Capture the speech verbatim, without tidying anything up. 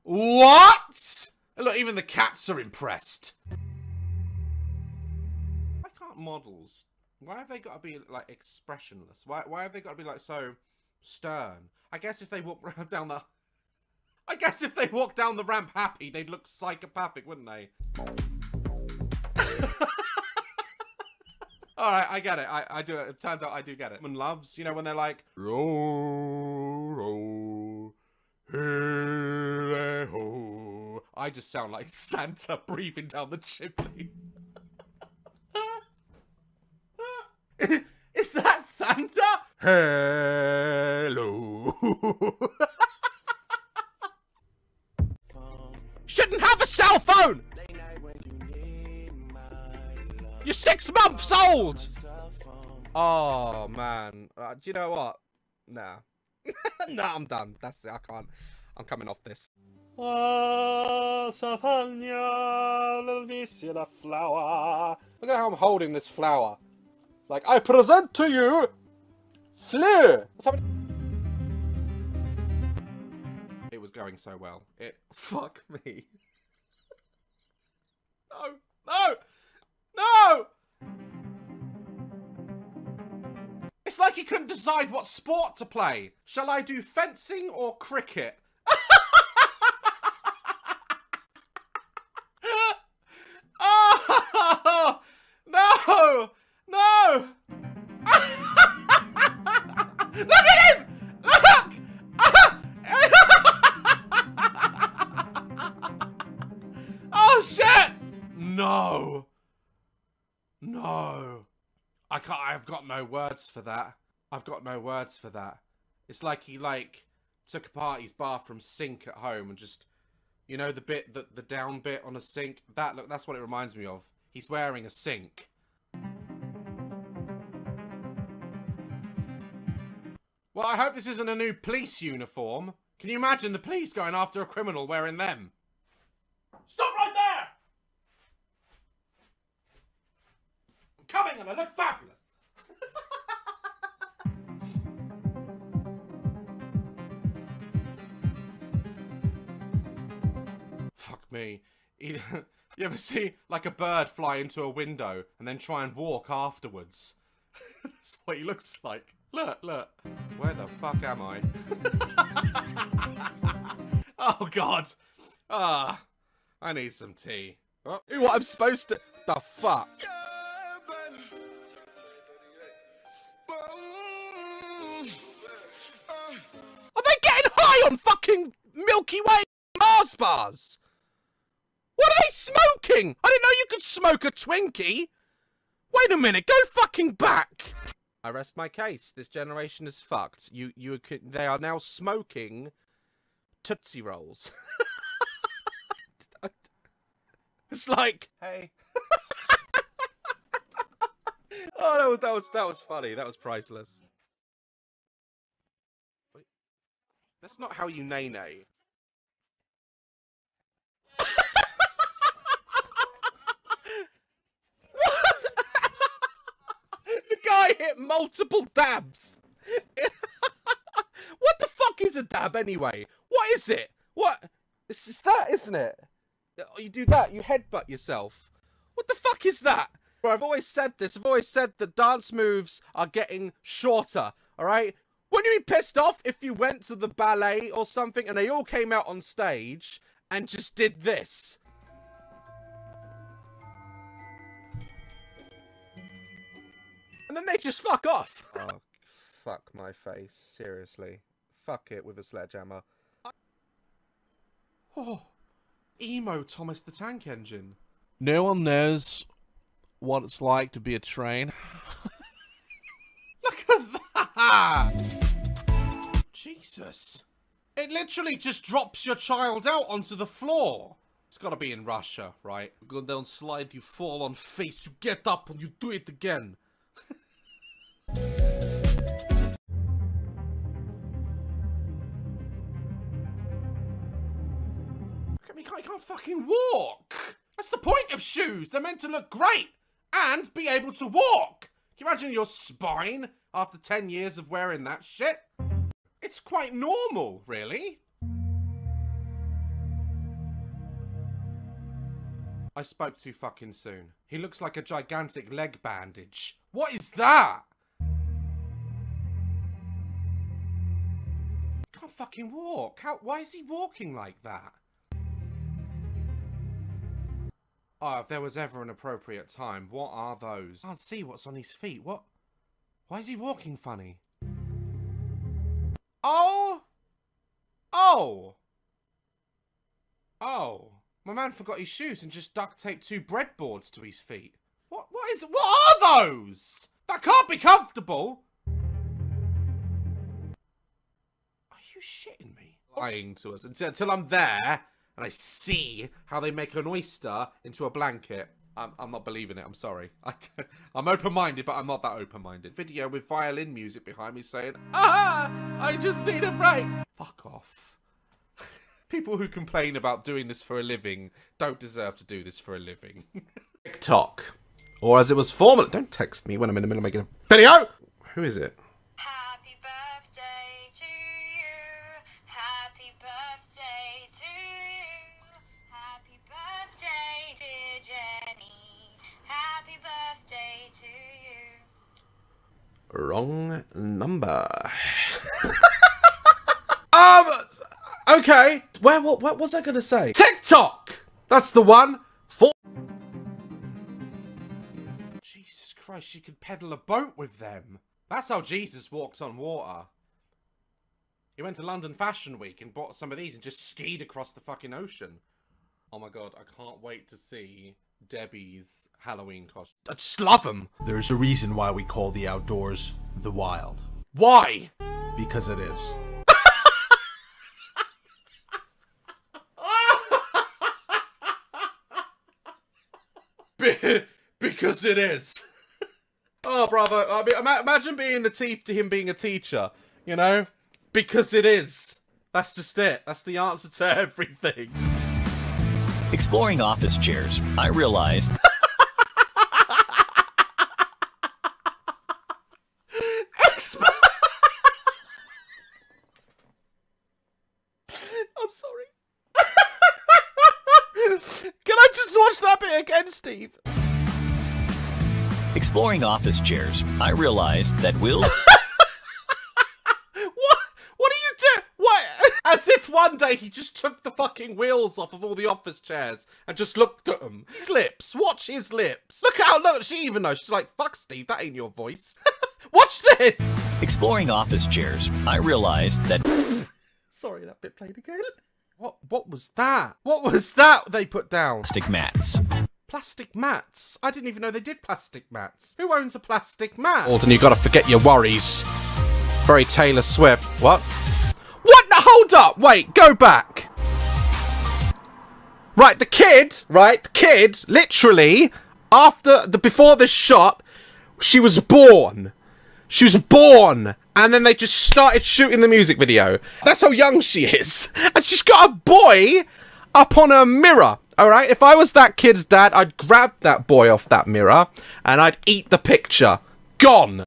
What? Look, even the cats are impressed. Why can't models? Why have they got to be like expressionless? Why? Why have they got to be like so stern? I guess if they walk around down the, I guess if they walk down the ramp happy, they'd look psychopathic, wouldn't they? All right, I get it. I I do it. It turns out I do get it. Woman loves, you know, when they're like, row, row, hey, ho. I just sound like Santa breathing down the chimney. Is that Santa? Hello. Shouldn't have a cell phone. You're six months old. Oh man, uh, do you know what? Nah, nah, I'm done. That's it. I can't. I'm coming off this. Oh, Savannah, little Vizsla flower. Look at how I'm holding this flower. It's like, I present to you, Fleur. What's happening? It was going so well. It, fuck me. No, no, no. It's like he couldn't decide what sport to play. Shall I do fencing or cricket? Oh, no, no. Look at him! Look! Oh, shit! No. No. I can't, I've got no words for that. I've got no words for that. It's like he, like, took apart his bathroom sink at home and just, you know, the bit, the, the down bit on a sink? That, look, that's what it reminds me of. He's wearing a sink. Well, I hope this isn't a new police uniform. Can you imagine the police going after a criminal wearing them? Stop right there! I'm coming and I look fabulous. Fuck me. You ever see, like, a bird fly into a window and then try and walk afterwards? That's what he looks like. Look, look. Where the fuck am I? Oh, God. Ah, I need some tea. Oh, what I'm supposed to... The fuck? Are they getting high on fucking Milky Way Mars bars? What are they smoking? I didn't know you could smoke a Twinkie. Wait a minute, go fucking back. I rest my case. This generation is fucked. You, you, they are now smoking Tootsie Rolls. It's like, hey. Oh, that was, that was, that was funny. That was priceless. Wait, that's not how you nay-nay. The guy hit multiple dabs. What the fuck is a dab anyway? What is it? What? It's, it's that, isn't it? You do that, you headbutt yourself. What the fuck is that? Bro, I've always said this. I've always said that dance moves are getting shorter, alright? Wouldn't you be pissed off if you went to the ballet or something and they all came out on stage and just did this? And then they just fuck off. Oh, fuck my face. Seriously. Fuck it with a sledgehammer. Oh, emo Thomas the Tank Engine. No one knows what it's like to be a train. Look at that! Jesus. It literally just drops your child out onto the floor. It's gotta be in Russia, right? You go down slide, you fall on face, you get up and you do it again. He can't, he can't fucking walk. That's the point of shoes. They're meant to look great and be able to walk. Can you imagine your spine after ten years of wearing that shit? It's quite normal, really. I spoke too fucking soon. He looks like a gigantic leg bandage. What is that? Can't fucking walk. How, why is he walking like that? Oh, if there was ever an appropriate time, what are those? I can't see what's on his feet. What? Why is he walking funny? Oh! Oh! Oh. My man forgot his shoes and just duct taped two breadboards to his feet. What? What is? What are those? That can't be comfortable. Are you shitting me? Lying to us until, until I'm there and I see how they make an oyster into a blanket. I'm, I'm not believing it. I'm sorry. I, I'm open-minded, but I'm not that open-minded. Video with violin music behind me saying, "Ah, I just need a break." Fuck off. People who complain about doing this for a living don't deserve to do this for a living. TikTok. Or as it was formerly... Don't text me when I'm in the middle of making a video! Who is it? Happy birthday to you. Happy birthday to you. Happy birthday, dear Jenny. Happy birthday to you. Wrong number. um... Okay, where, what, what was I gonna say? TikTok! That's the one! For Jesus Christ, she could pedal a boat with them. That's how Jesus walks on water. He went to London Fashion Week and bought some of these and just skied across the fucking ocean. Oh my god, I can't wait to see Debbie's Halloween costume. I just love them! There's a reason why we call the outdoors the wild. Why? Because it is. Because it is. Oh, brother. I mean, ima imagine being the te to him being a teacher, you know? Because it is. That's just it. That's the answer to everything. Exploring office chairs, I realized... I'm sorry. Can I just watch that bit again, Steve? Exploring office chairs, I realized that Will's... What? What are you doing? What? As if one day he just took the fucking wheels off of all the office chairs and just looked at them. His lips. Watch his lips. Look how, look, she even knows. She's like, fuck Steve, that ain't your voice. Watch this. Exploring office chairs, I realized that... Sorry, that bit played again. What, what was that? What was that they put down? Plastic mats. Plastic mats? I didn't even know they did plastic mats. Who owns a plastic mat? Alden, you gotta forget your worries. Very Taylor Swift. What? What? No, hold up! Wait, go back. Right, the kid, right, the kid, literally, after, the before this shot, she was born. She was born. And then they just started shooting the music video. That's how young she is. And she's got a boy up on her mirror. Alright, if I was that kid's dad, I'd grab that boy off that mirror and I'd eat the picture. Gone.